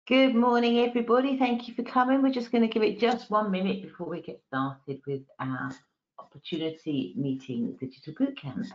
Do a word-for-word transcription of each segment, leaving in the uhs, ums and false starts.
Good morning, everybody. Thank you for coming. We're just going to give it just one minute before we get started with our Opportunity Meeting Digital Bootcamp.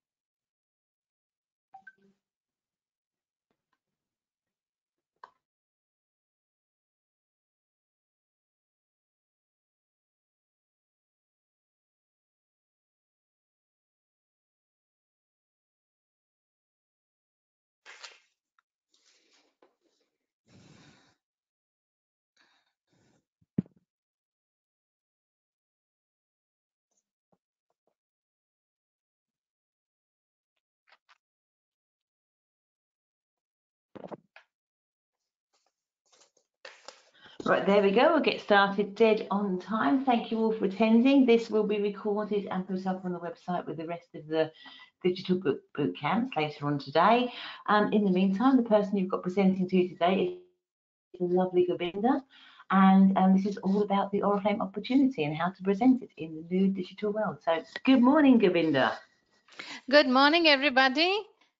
Right, there we go. We'll get started dead on time. Thank you all for attending. This will be recorded and put up on the website with the rest of the digital book boot camps later on today. Um, in the meantime, the person you've got presenting to you today is the lovely Govinda. And um, this is all about the Oriflame opportunity and how to present it in the new digital world. So good morning, Govinda. Good morning, everybody.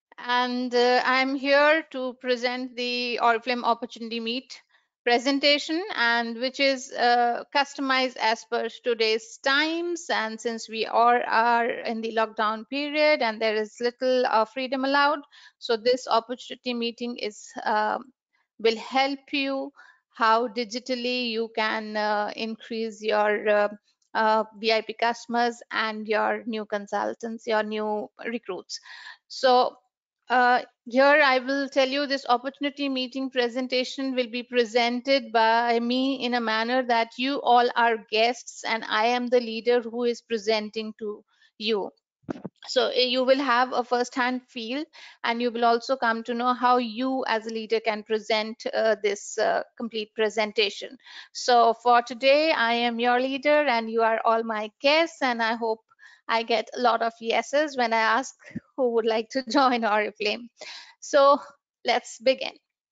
And uh, I'm here to present the Oriflame Opportunity Meet presentation, and which is uh, customized as per today's times. And since we are, are in the lockdown period and there is little uh, freedom allowed, so this opportunity meeting is uh, will help you how digitally you can uh, increase your uh, uh, V I P customers and your new consultants, your new recruits. So uh, here I will tell you this opportunity meeting presentation will be presented by me in a manner that you all are guests and I am the leader who is presenting to you. So uh, you will have a first-hand feel, and you will also come to know how you as a leader can present uh, this uh, complete presentation. So for today, I am your leader and you are all my guests, and I hope I get a lot of yeses when I ask who would like to join Oriflame. So let's begin.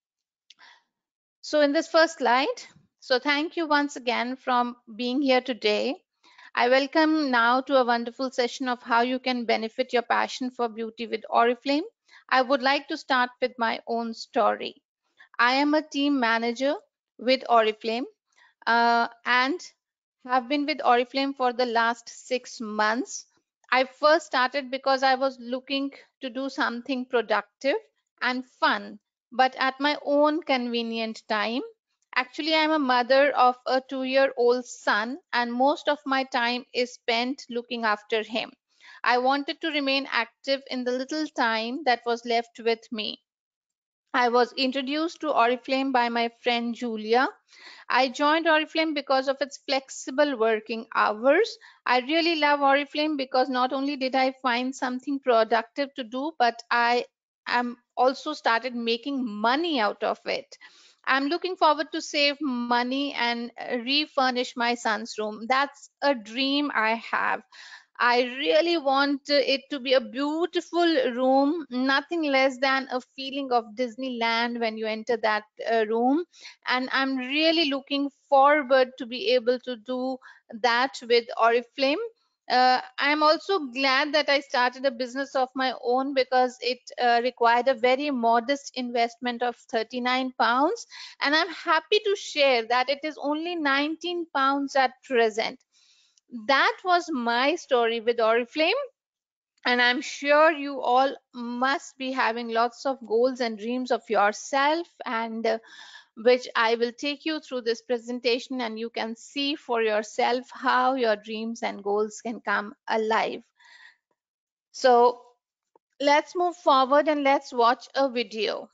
So in this first slide, so thank you once again from being here today. I welcome now to a wonderful session of how you can benefit your passion for beauty with Oriflame. I would like to start with my own story. I am a team manager with Oriflame uh, and have been with Oriflame for the last six months. I first started because I was looking to do something productive and fun, but at my own convenient time. Actually, I'm a mother of a two year old son, and most of my time is spent looking after him. I wanted to remain active in the little time that was left with me. I was introduced to Oriflame by my friend Julia. I joined Oriflame because of its flexible working hours. I really love Oriflame because not only did I find something productive to do, but I am also started making money out of it. I'm looking forward to save money and uh, refurnish my son's room. That's a dream I have. I really want uh, it to be a beautiful room, nothing less than a feeling of Disneyland when you enter that uh, room. And I'm really looking forward to be able to do that with Oriflame. Uh, I'm also glad that I started a business of my own because it uh, required a very modest investment of thirty-nine pounds. And I'm happy to share that it is only nineteen pounds at present. That was my story with Oriflame, and I'm sure you all must be having lots of goals and dreams of yourself, and uh, which I will take you through this presentation, and you can see for yourself how your dreams and goals can come alive. So let's move forward and let's watch a video.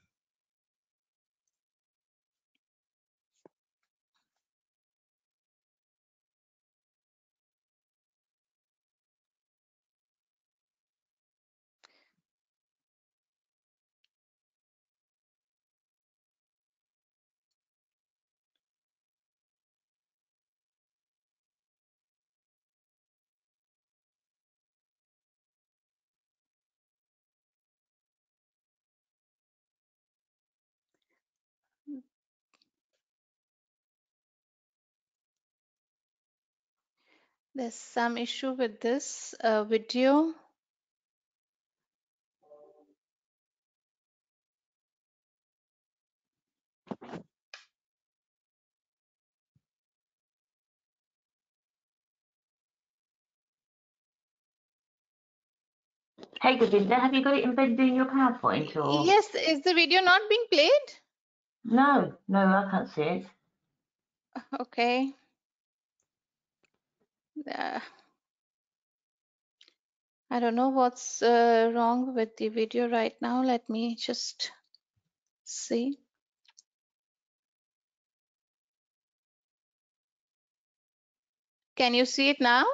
There's some issue with this uh, video. Hey, Govinda, have you got it embedded in your PowerPoint or? Yes, is the video not being played? No, no, I can't see it. Okay. Uh, I don't know what's uh, wrong with the video right now. Let me just see. Can you see it now?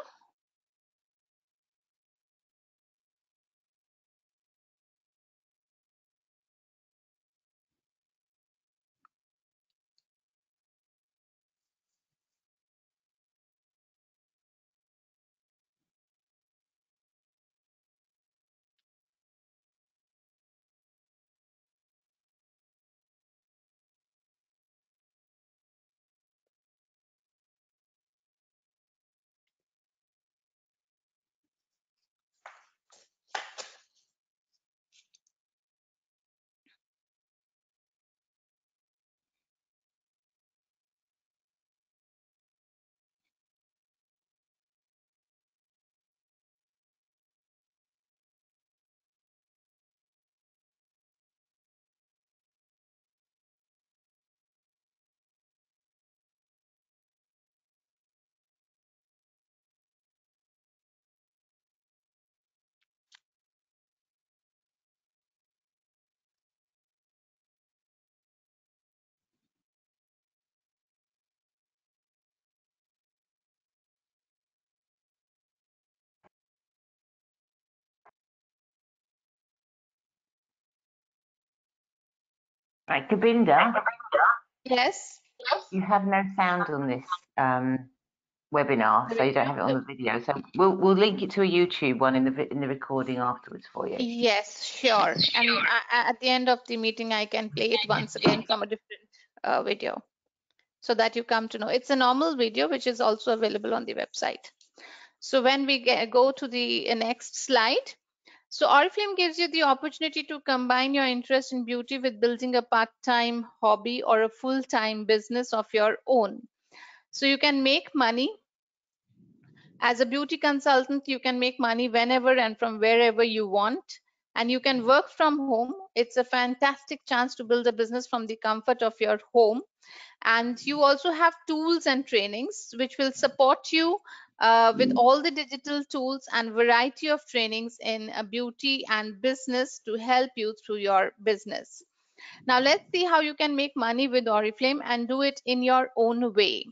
Right, Govinda, Yes. you have no sound on this um, webinar, so you don't have it on the video. So we'll we'll link it to a YouTube one in the in the recording afterwards for you. Yes, sure. And uh, at the end of the meeting, I can play it once again from a different uh, video so that you come to know. It's a normal video, which is also available on the website. So when we get, go to the uh, next slide, so Oriflame gives you the opportunity to combine your interest in beauty with building a part-time hobby or a full-time business of your own. So you can make money. As a beauty consultant, you can make money whenever and from wherever you want, and you can work from home. It's a fantastic chance to build a business from the comfort of your home. And you also have tools and trainings which will support you uh, with all the digital tools and variety of trainings in uh, beauty and business to help you through your business. Now let's see how you can make money with Oriflame and do it in your own way.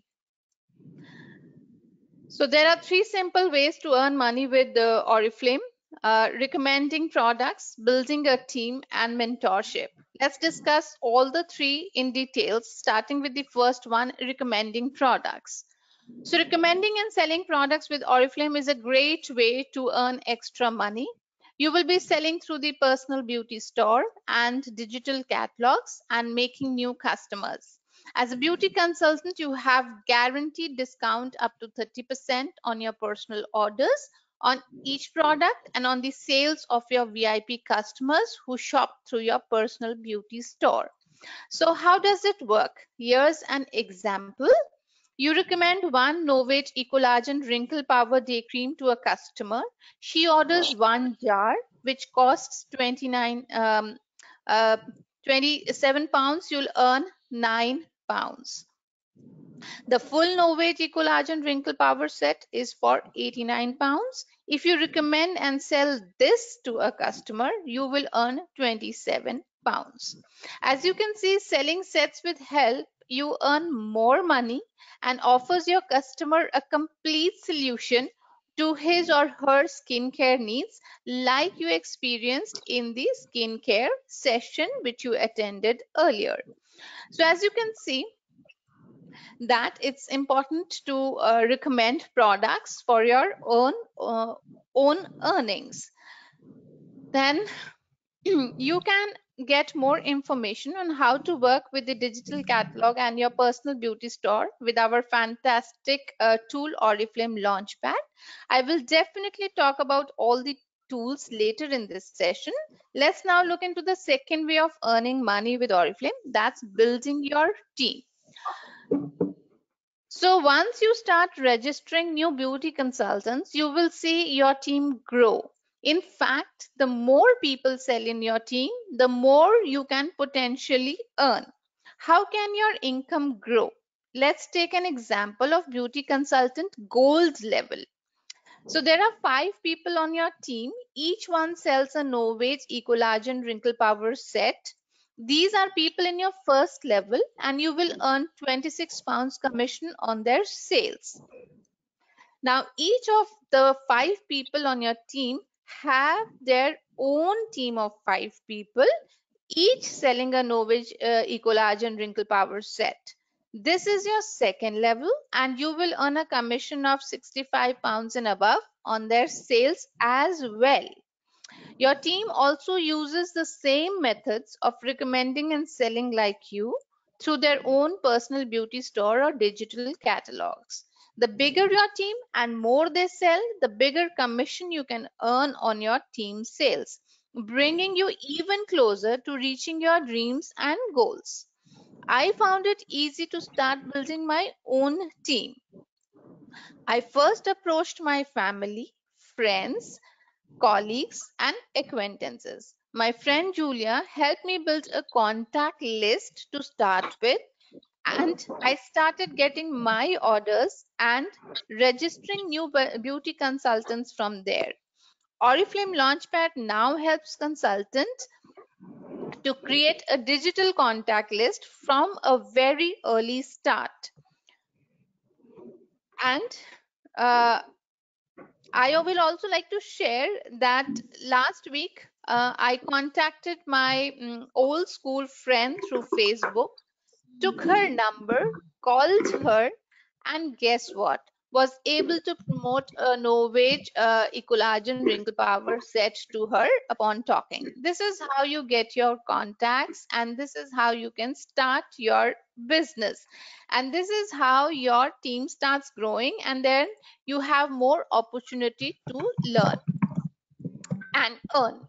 So there are three simple ways to earn money with the Oriflame: uh, recommending products, building a team, and mentorship. Let's discuss all the three in details, starting with the first one, recommending products. So recommending and selling products with Oriflame is a great way to earn extra money. You will be selling through the personal beauty store and digital catalogs and making new customers. As a beauty consultant, you have guaranteed discount up to thirty percent on your personal orders on each product and on the sales of your V I P customers who shop through your personal beauty store. So how does it work? Here's an example. You recommend one Novage Ecollagen Wrinkle Power Day Cream to a customer. She orders one jar, which costs twenty-nine, um, uh, twenty-seven pounds. You'll earn nine pounds. The full Novage Ecollagen Wrinkle Power set is for eighty-nine pounds. If you recommend and sell this to a customer, you will earn twenty-seven pounds. As you can see, selling sets with help, you earn more money and offers your customer a complete solution to his or her skincare needs, like you experienced in the skincare session which you attended earlier. So as you can see, that it's important to uh, recommend products for your own uh, own earnings. Then you can get more information on how to work with the digital catalog and your personal beauty store with our fantastic uh, tool Oriflame Launchpad. I will definitely talk about all the tools later in this session. Let's now look into the second way of earning money with Oriflame, that's building your team. So once you start registering new beauty consultants, you will see your team grow. In fact, the more people sell in your team, the more you can potentially earn. How can your income grow? Let's take an example of beauty consultant gold level. So there are five people on your team. Each one sells a no wage Ecolage Wrinkle Power set. These are people in your first level, and you will earn twenty-six pounds commission on their sales. Now, each of the five people on your team have their own team of five people, each selling a no wage uh, Ecolage Wrinkle Power set. This is your second level, and you will earn a commission of sixty-five pounds and above on their sales as well. Your team also uses the same methods of recommending and selling like you through their own personal beauty store or digital catalogs. The bigger your team and more they sell, the bigger commission you can earn on your team sales, bringing you even closer to reaching your dreams and goals. I found it easy to start building my own team. I first approached my family, friends, colleagues, and acquaintances. My friend Julia helped me build a contact list to start with, and I started getting my orders and registering new bu- beauty consultants from there. Oriflame Launchpad now helps consultants to create a digital contact list from a very early start. And uh, I will also like to share that last week uh, I contacted my mm, old school friend through Facebook, took her number, called her, and guess what? Was able to promote a no wage uh, Ecolage Wrinkle Power set to her upon talking. This is how you get your contacts, and this is how you can start your business. And this is how your team starts growing, and then you have more opportunity to learn and earn.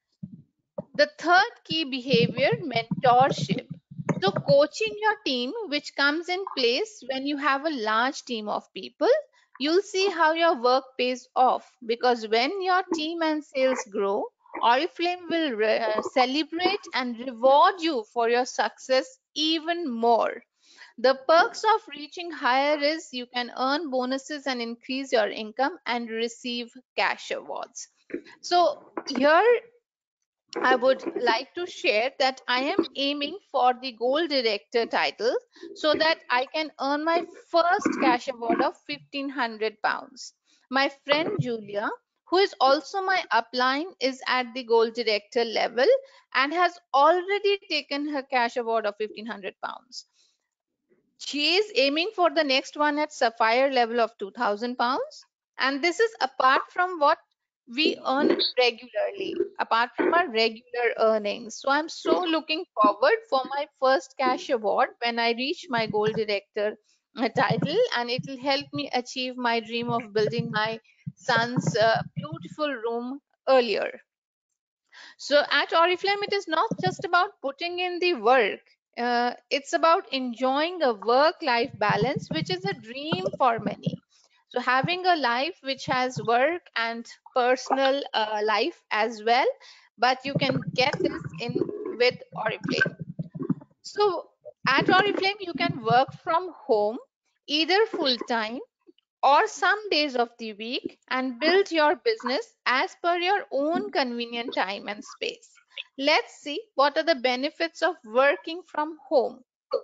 The third key behavior, mentorship. So coaching your team, which comes in place when you have a large team of people, you'll see how your work pays off, because when your team and sales grow, Oriflame will re- uh, celebrate and reward you for your success even more. The perks of reaching higher is you can earn bonuses and increase your income and receive cash awards. So here I would like to share that I am aiming for the Gold Director title so that I can earn my first cash award of fifteen hundred pounds. My friend Julia, who is also my upline, is at the Gold Director level and has already taken her cash award of fifteen hundred pounds. She is aiming for the next one at Sapphire level of two thousand pounds. And this is apart from what we earn regularly, apart from our regular earnings. So I'm so looking forward for my first cash award when I reach my Gold Director uh, title, and it will help me achieve my dream of building my son's uh, beautiful room earlier. So at Oriflame, it is not just about putting in the work. Uh, it's about enjoying a work-life balance, which is a dream for many. So having a life which has work and personal uh, life as well, but you can get this in with Oriflame. So at Oriflame, you can work from home, either full-time or some days of the week, and build your business as per your own convenient time and space. Let's see what are the benefits of working from home.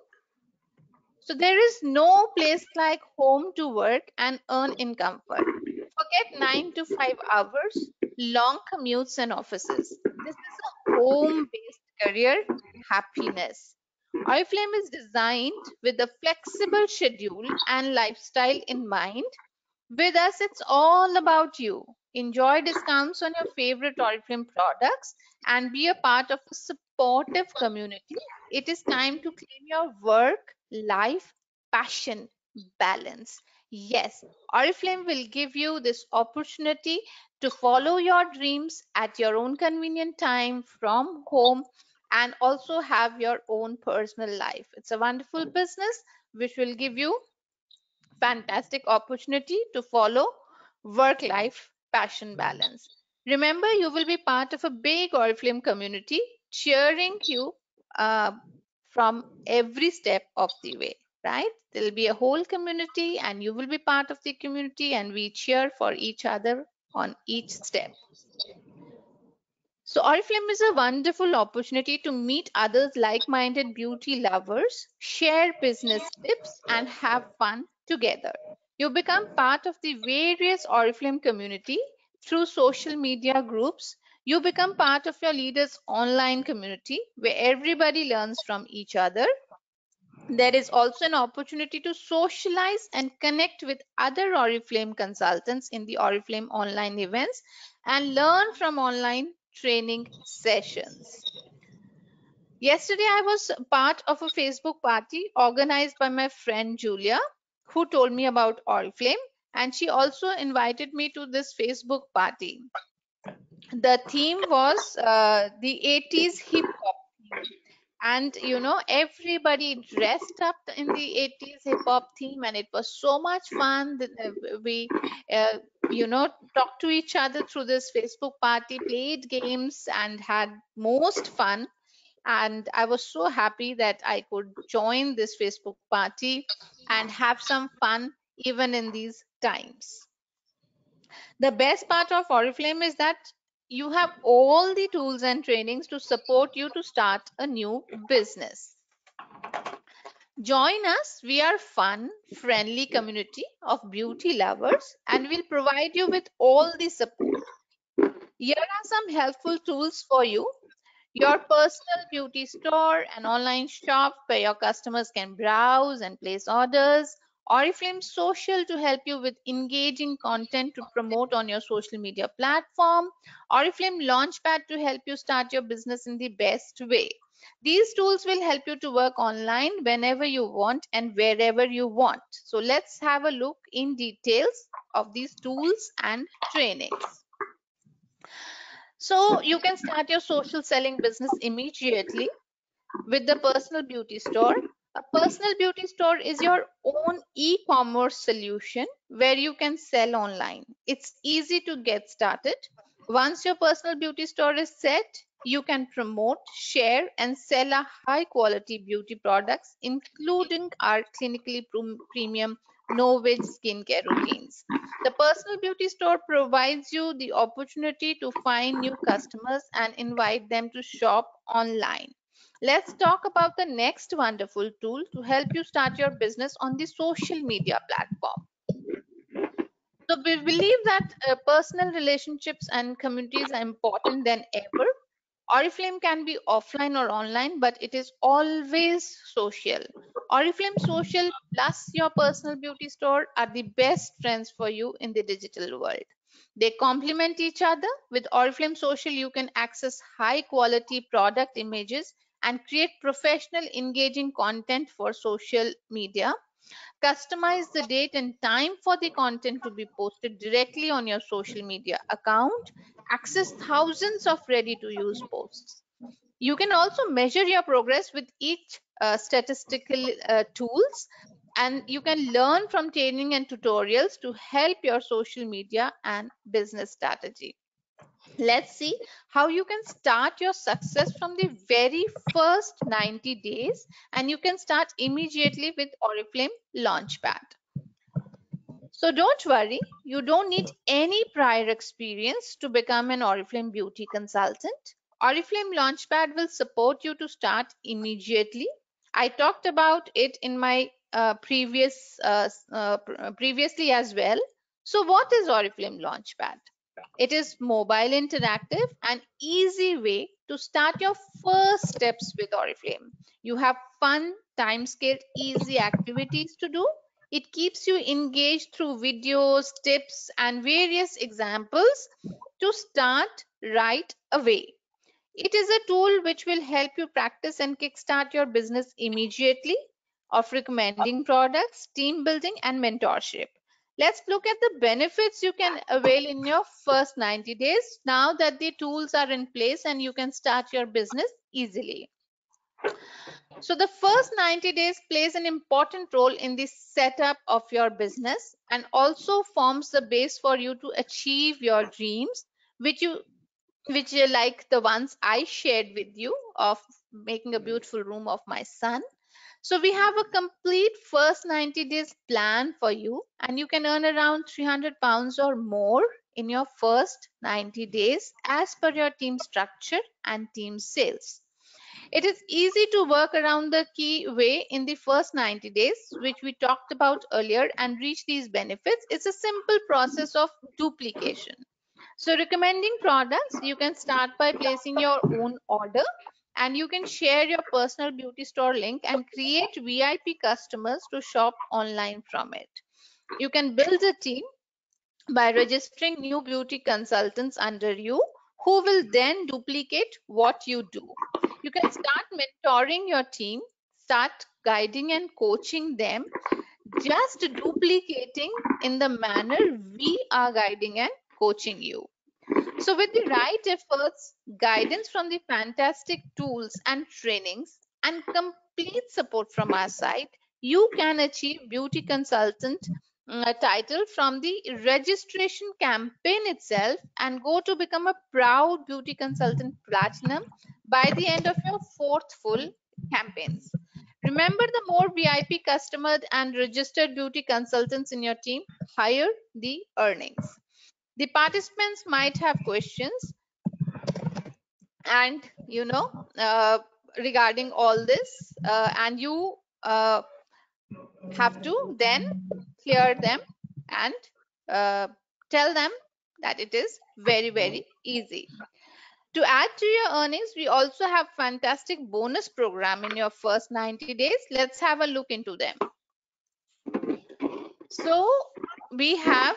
So there is no place like home to work and earn in comfort. Forget nine to five hours, long commutes and offices. This is a home-based career happiness. Oriflame is designed with a flexible schedule and lifestyle in mind. With us, it's all about you. Enjoy discounts on your favorite Oriflame products and be a part of a supportive community. It is time to claim your work, life, passion, balance. Yes, Oriflame will give you this opportunity to follow your dreams at your own convenient time from home and also have your own personal life. It's a wonderful business which will give you fantastic opportunity to follow work life passion balance. Remember, you will be part of a big Oriflame community cheering you uh, from every step of the way, right? There will be a whole community and you will be part of the community, and we cheer for each other on each step. So Oriflame is a wonderful opportunity to meet others like-minded beauty lovers, share business tips, and have fun together. You become part of the various Oriflame community through social media groups. You become part of your leader's online community where everybody learns from each other. There is also an opportunity to socialize and connect with other Oriflame consultants in the Oriflame online events and learn from online training sessions. Yesterday, I was part of a Facebook party organized by my friend Julia, who told me about Oriflame, and she also invited me to this Facebook party. The theme was uh, the eighties hip hop theme. And you know, everybody dressed up in the eighties hip hop theme, and it was so much fun that uh, we, uh, you know, talked to each other through this Facebook party, played games, and had most fun. And I was so happy that I could join this Facebook party and have some fun even in these times. The best part of Oriflame is that you have all the tools and trainings to support you to start a new business. Join us. We are fun, friendly community of beauty lovers, and we'll provide you with all the support. Here are some helpful tools for you. Your personal beauty store, an online shop where your customers can browse and place orders. Oriflame Social to help you with engaging content to promote on your social media platform. Oriflame Launchpad to help you start your business in the best way. These tools will help you to work online whenever you want and wherever you want. So let's have a look in details of these tools and trainings. So you can start your social selling business immediately with the personal beauty store. A personal beauty store is your own e-commerce solution where you can sell online. It's easy to get started. Once your personal beauty store is set, you can promote, share, and sell a high quality beauty products, including our clinically premium no-wage skincare routines. The personal beauty store provides you the opportunity to find new customers and invite them to shop online. Let's talk about the next wonderful tool to help you start your business on the social media platform. So we believe that uh, personal relationships and communities are important than ever. Oriflame can be offline or online, but it is always social. Oriflame Social plus your personal beauty store are the best friends for you in the digital world. They complement each other. With Oriflame Social, you can access high quality product images and create professional engaging content for social media. Customize the date and time for the content to be posted directly on your social media account. Access thousands of ready to use posts. You can also measure your progress with each uh, statistical uh, tools, and you can learn from training and tutorials to help your social media and business strategy. Let's see how you can start your success from the very first ninety days, and you can start immediately with Oriflame Launchpad. So don't worry, you don't need any prior experience to become an Oriflame beauty consultant. Oriflame Launchpad will support you to start immediately. I talked about it in my uh, previous uh, uh, previously as well. So what is Oriflame Launchpad? It is mobile, interactive, and easy way to start your first steps with Oriflame. You have fun, time-scaled, easy activities to do. It keeps you engaged through videos, tips, and various examples to start right away. It is a tool which will help you practice and kickstart your business immediately, of recommending products, team building, and mentorship. Let's look at the benefits you can avail in your first ninety days now that the tools are in place and you can start your business easily. So the first ninety days plays an important role in the setup of your business and also forms the base for you to achieve your dreams. which you which are like the ones I shared with you of making a beautiful room of my son. So we have a complete first ninety days plan for you, and you can earn around three hundred pounds or more in your first ninety days as per your team structure and team sales. It is easy to work around the key way in the first ninety days, which we talked about earlier, and reach these benefits. It's a simple process of duplication. So recommending products, you can start by placing your own order, and you can share your personal beauty store link and create V I P customers to shop online from it. You can build a team by registering new beauty consultants under you who will then duplicate what you do. You can start mentoring your team, start guiding and coaching them, just duplicating in the manner we are guiding and coaching you. So with the right efforts, guidance from the fantastic tools and trainings, and complete support from our side, you can achieve beauty consultant uh, title from the registration campaign itself and go to become a proud beauty consultant platinum by the end of your fourth full campaigns. Remember, the more V I P customer and registered beauty consultants in your team, higher the earnings. The participants might have questions, and you know uh, regarding all this, uh, and you uh, have to then clear them and uh, tell them that it is very very easy. To add to your earnings, we also have fantastic bonus program in your first ninety days. Let's have a look into them. So we have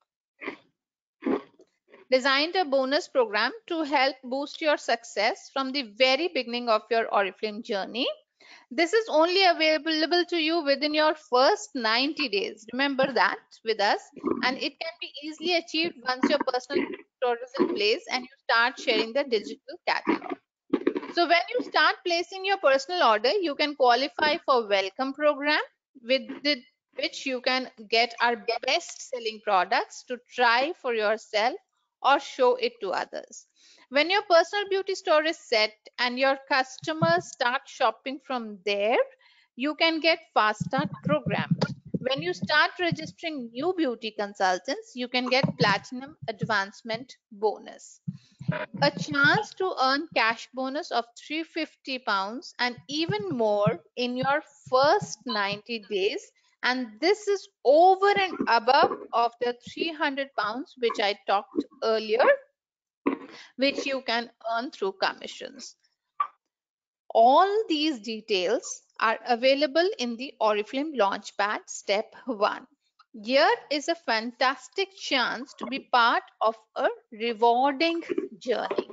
designed a bonus program to help boost your success from the very beginning of your Oriflame journey. This is only available to you within your first ninety days. Remember that with us, and it can be easily achieved once your personal store is in place and you start sharing the digital catalog. So when you start placing your personal order, you can qualify for welcome program with the, which you can get our best selling products to try for yourself or show it to others. When your personal beauty store is set and your customers start shopping from there, you can get fast start program. When you start registering new beauty consultants, you can get platinum advancement bonus, a chance to earn cash bonus of three hundred fifty pounds and even more in your first ninety days, and this is over and above of the three hundred pounds which I talked earlier, which you can earn through commissions. All these details are available in the Oriflame Launchpad Step one. Here is a fantastic chance to be part of a rewarding journey.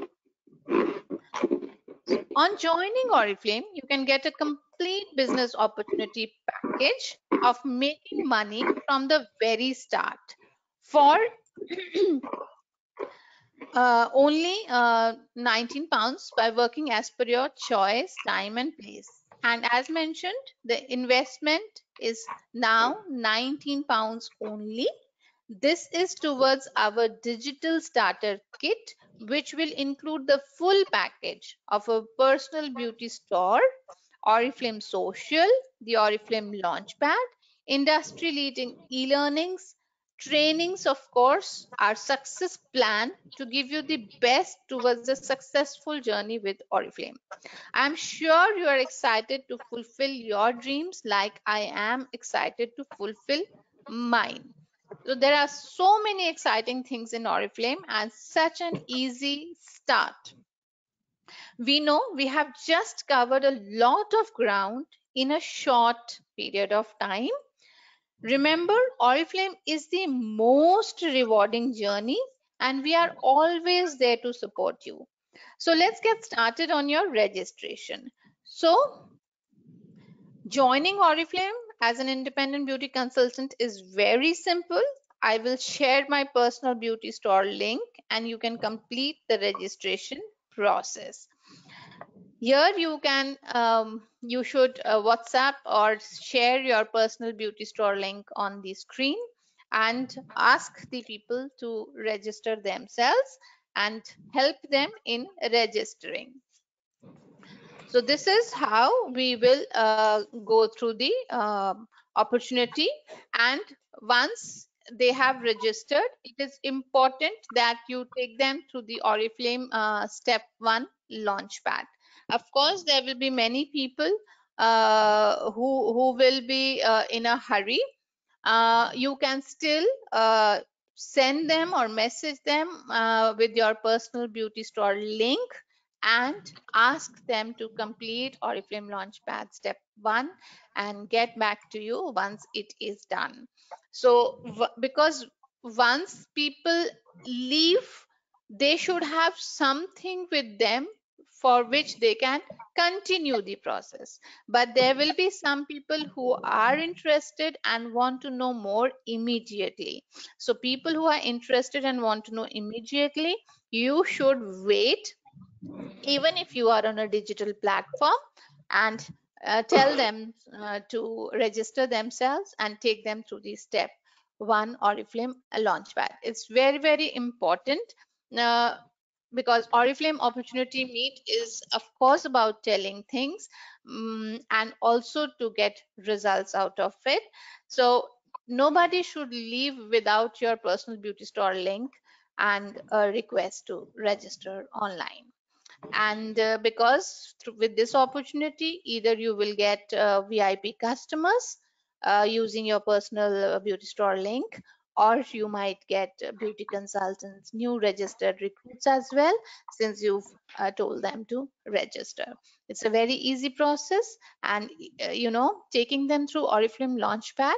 On joining Oriflame, you can get a complete business opportunity package of making money from the very start for uh, only uh, nineteen pounds by working as per your choice, time and place. And as mentioned, the investment is now nineteen pounds only. This is towards our digital starter kit, which will include the full package of a personal beauty store, Oriflame Social, the Oriflame Launchpad, industry leading e-learnings, trainings, of course, our success plan to give you the best towards a successful journey with Oriflame. I'm sure you are excited to fulfill your dreams like I am excited to fulfill mine. So there are so many exciting things in Oriflame and such an easy start. We know we have just covered a lot of ground in a short period of time. Remember, Oriflame is the most rewarding journey and we are always there to support you. So let's get started on your registration. So joining Oriflame as an independent beauty consultant is very simple. I will share my personal beauty store link and you can complete the registration process. Here you can, um, you should uh, WhatsApp or share your personal beauty store link on the screen and ask the people to register themselves. and help them in registering. So this is how we will uh, go through the um, opportunity, and once they have registered, it is important that you take them through the Oriflame uh, step one launchpad. Of course, there will be many people uh, who, who will be uh, in a hurry. Uh, you can still uh, send them or message them uh, with your personal beauty store link and ask them to complete Oriflame Launchpad step one and get back to you once it is done. So because once people leave, they should have something with them for which they can continue the process. But there will be some people who are interested and want to know more immediately. So people who are interested and want to know immediately, you should wait even if you are on a digital platform, and uh, tell them uh, to register themselves and take them through the step one Oriflame launchpad. It's very, very important uh, because Oriflame Opportunity Meet is, of course, about telling things um, and also to get results out of it. So nobody should leave without your personal beauty store link and a request to register online. And uh, because through, with this opportunity, either you will get uh, V I P customers uh, using your personal uh, beauty store link, or you might get uh, beauty consultants, new registered recruits as well, since you've uh, told them to register. It's a very easy process, and uh, you know, taking them through Oriflame Launchpad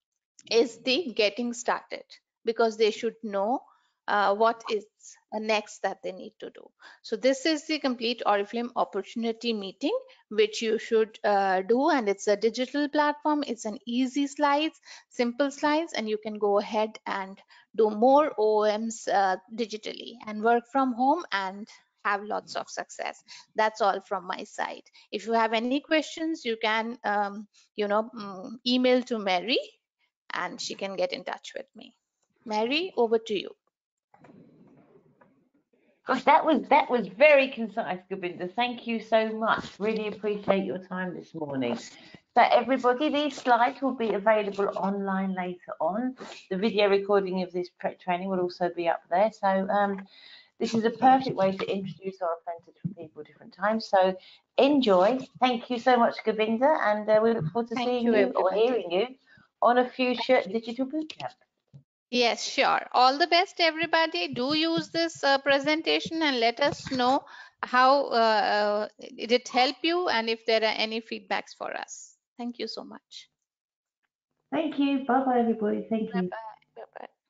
is the getting started, because they should know uh, what is uh, next that they need to do. So this is the complete Oriflame opportunity meeting which you should uh, do, and it's a digital platform. It's an easy slides, simple slides, and you can go ahead and do more O O Ms uh, digitally and work from home and have lots of success. That's all from my side. If you have any questions, you can um, you know mm, email to Mary and she can get in touch with me. Mary, over to you. Gosh, that was that was very concise, Govinda. Thank you so much. Really appreciate your time this morning. So everybody, these slides will be available online later on. The video recording of this training will also be up there. So um, this is a perfect way to introduce our apprentice to people at different times. So enjoy. Thank you so much, Govinda, and uh, we look forward to Thank seeing you, you or everybody. hearing you on a future digital bootcamp. Yes, sure. All the best, everybody. Do use this uh, presentation and let us know how uh, did it help you and if there are any feedbacks for us. Thank you so much. Thank you. Bye bye, everybody. Thank you. Bye-bye. Bye-bye.